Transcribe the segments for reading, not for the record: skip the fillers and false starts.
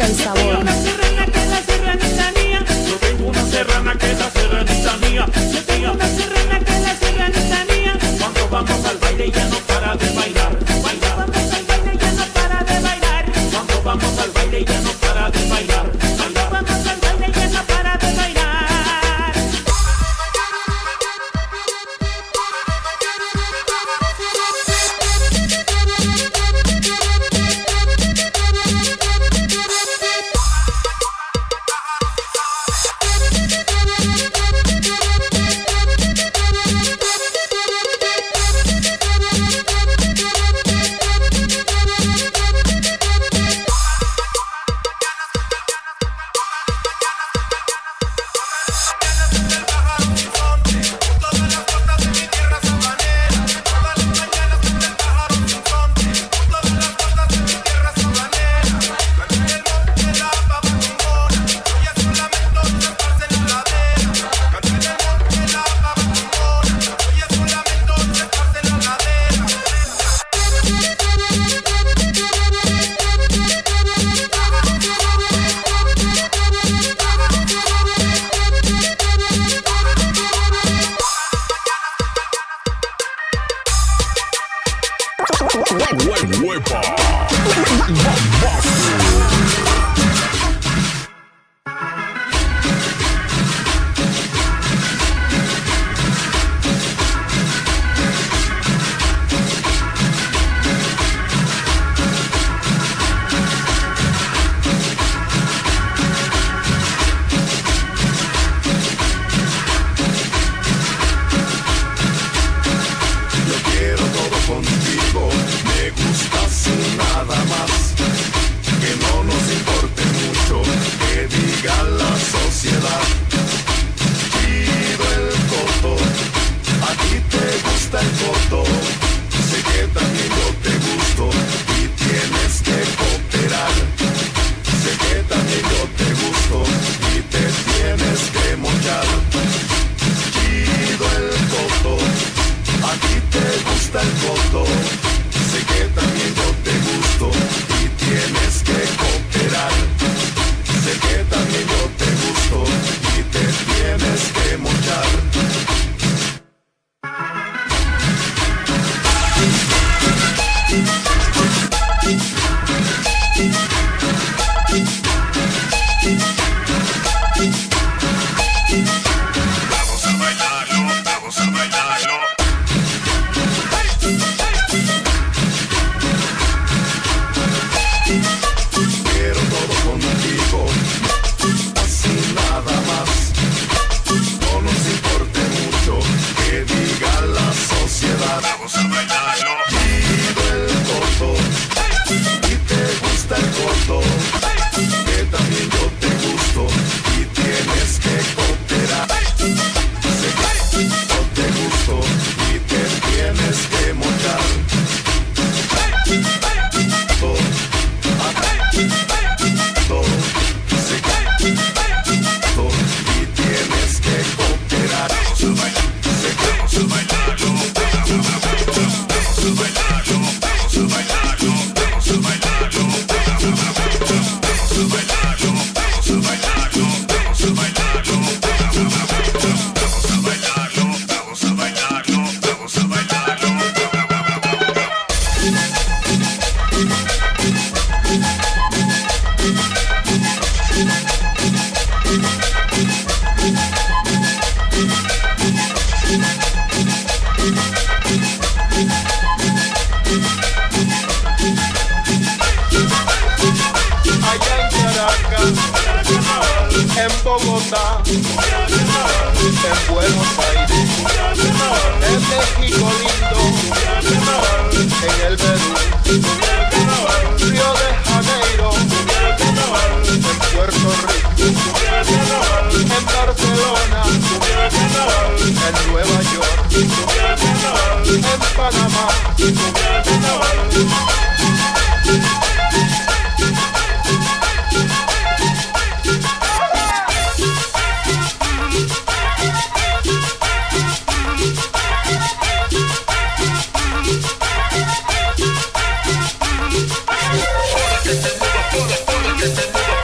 pura el sabor. Yo tengo una serrana que es la serranita mía. Yo tengo una serrana que es la serranita mía. Yo tengo una serrana que es la serranita mía. Cuando vamos al baile ya no para de bailar. Cuando vamos al baile ya no para de bailar. Cuando vamos al baile ya no para de bailar. Cuando vamos al baile ya no para de bailar. En Bogotá, en Buenos Aires, en México lindo, en el Perú, Río de Janeiro, en Puerto Rico, en Barcelona, en Nueva York, en Panamá. que se mueva,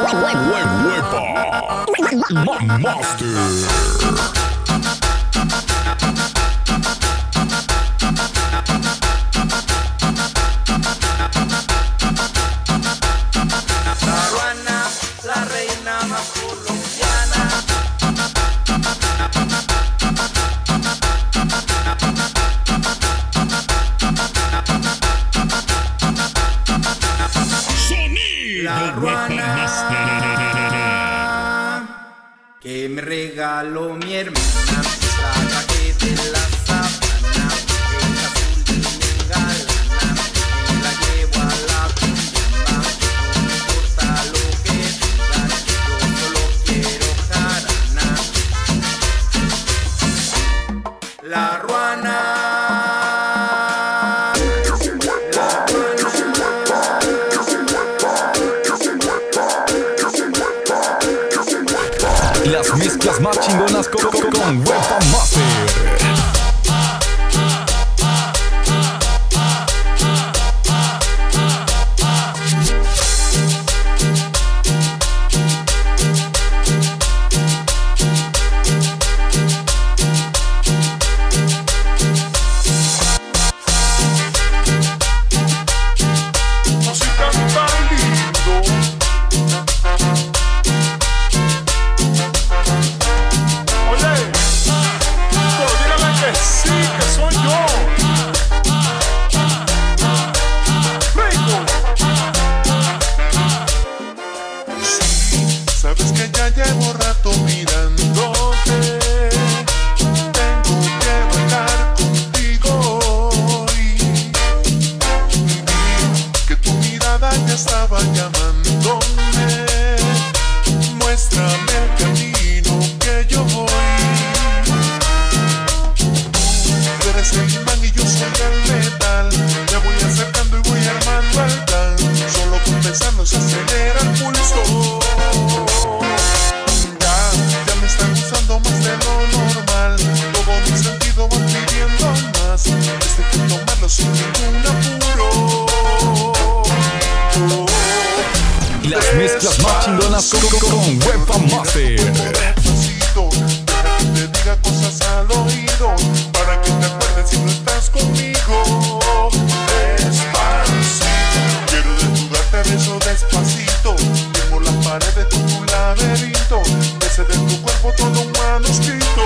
Master. La reina más colombiana. La ruana que me regaló mi hermana, la traje de la sabana, es azul y me engalana, me la llevo a la tumba, no me importa lo que digan, yo solo quiero jarana. La ruana. Las mezclas más chingonas con Weapon Master. Sabes que ya llevo rato mirándote, tengo que bailar contigo hoy. Vi que tu mirada ya estaba llamándome, muéstrame el camino que yo voy. Tú eres el imán y yo soy el metal, me voy acercando y voy armando el plan, solo con pensarlo se acelera el pulso. Ya me está gustando más de lo normal, todo mi sentido va pidiendo más, este que tomarlo sin ningún apuro. Las mezclas más chingonas con Weapon Master. Despacito, deja que te diga cosas al oído, para que te acuerdes si no estás conmigo. Despacito, quiero desnudarte a beso despacito, tengo las paredes con tu laberinto, ese de tu cuerpo todo un manuscrito.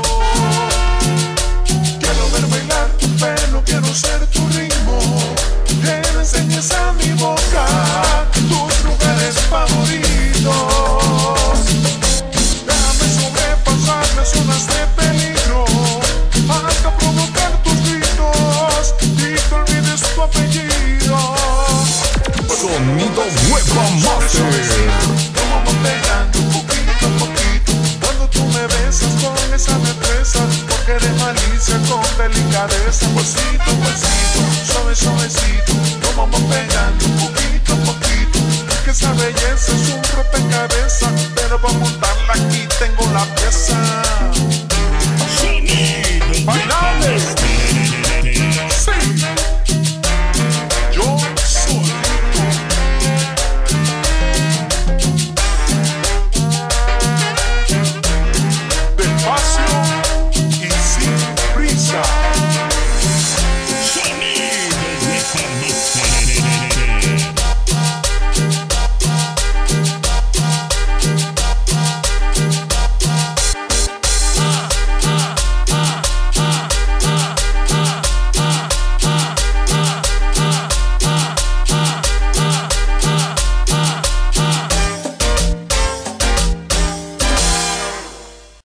Quiero ver bailar tu pelo, quiero ser tu ritmo, que le enseñes a mi boca tus lugares favoritos. Déjame sobrepasar las zonas de peligro, hasta provocar tus gritos y te olvides tu apellido. Sonido Weapon Master. Vamos pegando poquito a poquito, cuando tú me besas con esa destreza, porque eres malicia con delicadeza. Pasito a pasito, suave suavecito, vamos pegando poquito a poquito, porque esa belleza es un rompecabezas, pero para montarla aquí tengo la pieza.